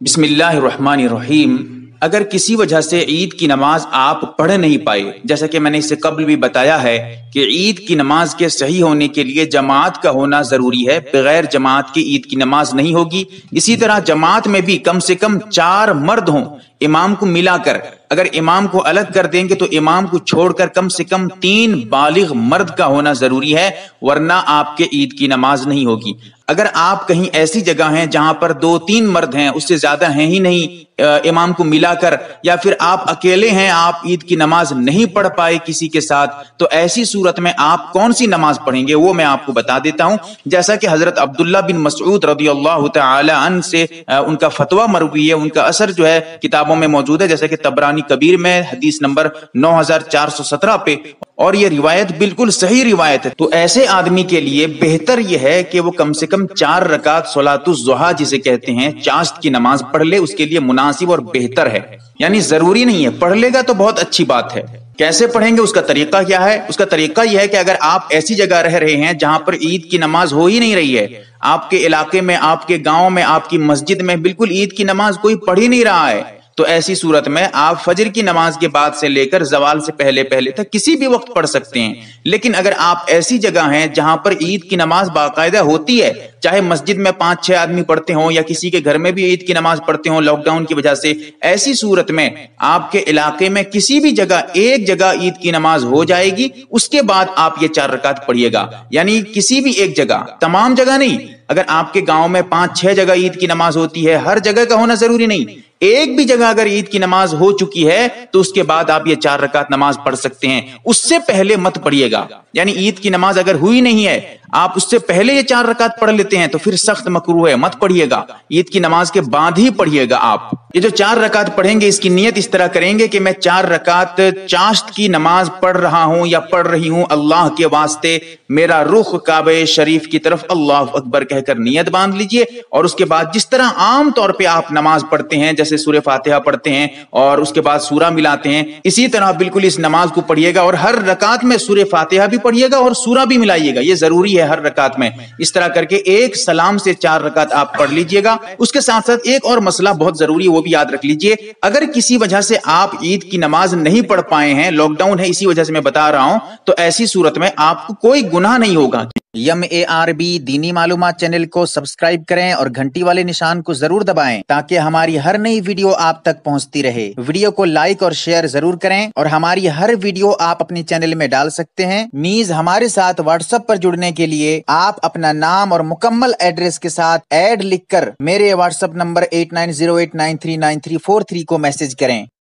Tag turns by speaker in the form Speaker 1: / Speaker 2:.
Speaker 1: बिस्मिल्लाहिर्रहमानिर्रहीम। अगर किसी वजह से ईद की नमाज आप पढ़ नहीं पाए, जैसा कि मैंने इससे कबल भी बताया है कि ईद की नमाज के सही होने के लिए जमात का होना जरूरी है। बगैर जमात की ईद की नमाज नहीं होगी। इसी तरह जमात में भी कम से कम 4 मर्द हों इमाम को मिलाकर। अगर इमाम को अलग कर देंगे तो इमाम को छोड़कर कम से कम 3 बालिग मर्द का होना जरूरी है, वरना आपके ईद की नमाज नहीं होगी। अगर आप कहीं ऐसी जगह हैं जहां पर 2-3 मर्द हैं, उससे ज्यादा हैं ही नहीं इमाम को मिलाकर, या फिर आप अकेले हैं, आप ईद की नमाज नहीं पढ़ पाए किसी के साथ, तो ऐसी सूरत में आप कौन सी नमाज पढ़ेंगे वो मैं आपको बता देता हूं। जैसा कि हजरत अब्दुल्ला बिन मसऊद रदियल्लाहु तआला अन्हु से उनका फतवा मरवी है, उनका असर जो है किताबों में मौजूद है, जैसे कि तबरानी कबीर में हदीस नंबर 9417 पे, और ये रिवायत बिल्कुल सही रिवायत है। तो ऐसे आदमी के लिए बेहतर यह है कि वो कम से कम 4 रकात सलातुज़ ज़ुहा जिसे कहते हैं चाश्त की नमाज पढ़ ले, उसके लिए मुनासिब और बेहतर है। यानी जरूरी नहीं है, पढ़ लेगा तो बहुत अच्छी बात है। कैसे पढ़ेंगे, उसका तरीका क्या है? उसका तरीका यह है कि अगर आप ऐसी जगह रह रहे हैं जहां पर ईद की नमाज हो ही नहीं रही है, आपके इलाके में, आपके गांव में, आपकी मस्जिद में बिल्कुल ईद की नमाज कोई पढ़ ही नहीं रहा है, तो ऐसी सूरत में आप फजर की नमाज के बाद से लेकर जवाल से पहले पहले तक किसी भी वक्त पढ़ सकते हैं। लेकिन अगर आप ऐसी जगह हैं जहां पर ईद की नमाज बाकायदा होती है, चाहे मस्जिद में 5-6 आदमी पढ़ते हों या किसी के घर में भी ईद की नमाज पढ़ते हों लॉकडाउन की वजह से, ऐसी सूरत में आपके इलाके में किसी भी जगह एक जगह ईद की नमाज हो जाएगी, उसके बाद आप ये 4 रकात पढ़िएगा। यानी किसी भी एक जगह, तमाम जगह नहीं। अगर आपके गांव में 5-6 जगह ईद की नमाज होती है, हर जगह का होना जरूरी नहीं, एक भी जगह अगर ईद की नमाज हो चुकी है तो उसके बाद आप ये 4 रकात नमाज पढ़ सकते हैं, उससे पहले मत पढ़िएगा। यानी ईद की नमाज अगर हुई नहीं है, आप उससे पहले ये 4 रकात पढ़ लेते हैं तो फिर सख्त मकरूह है, मत पढ़िएगा। ईद की नमाज के बाद ही पढ़िएगा। आप ये जो 4 रकात पढ़ेंगे, इसकी नियत इस तरह करेंगे कि मैं 4 रकात चाश्त की नमाज पढ़ रहा हूं या पढ़ रही हूं अल्लाह के वास्ते, मेरा रुख काबे शरीफ की तरफ अल्लाह अकबर कहकर नियत बांध लीजिए। और उसके बाद जिस तरह आम तौर पे आप नमाज पढ़ते हैं, जैसे सूरह फातिहा पढ़ते हैं और उसके बाद सूरा मिलाते हैं, इसी तरह बिल्कुल इस नमाज को पढ़िएगा। और हर रकात में सूरह फातिहा भी पढ़िएगा और सूरा भी मिलाइएगा, ये जरूरी है हर रकात में। इस तरह करके एक सलाम से 4 रकात आप पढ़ लीजिएगा। उसके साथ साथ एक और मसला बहुत जरूरी है, वो भी याद रख लीजिए। अगर किसी वजह से आप ईद की नमाज नहीं पढ़ पाए हैं, लॉकडाउन है इसी वजह से मैं बता रहा हूं, तो ऐसी सूरत में आपको कोई गुनाह नहीं होगा। YAMARB दीनी मालूमात चैनल को सब्सक्राइब करें और घंटी वाले निशान को जरूर दबाएं ताकि हमारी हर नई वीडियो आप तक पहुंचती रहे। वीडियो को लाइक और शेयर जरूर करें और हमारी हर वीडियो आप अपने चैनल में डाल सकते हैं। मीज हमारे साथ व्हाट्सएप पर जुड़ने के लिए आप अपना नाम और मुकम्मल एड्रेस के साथ ऐड लिखकर मेरे व्हाट्सएप नंबर 8908939343 को मैसेज करें।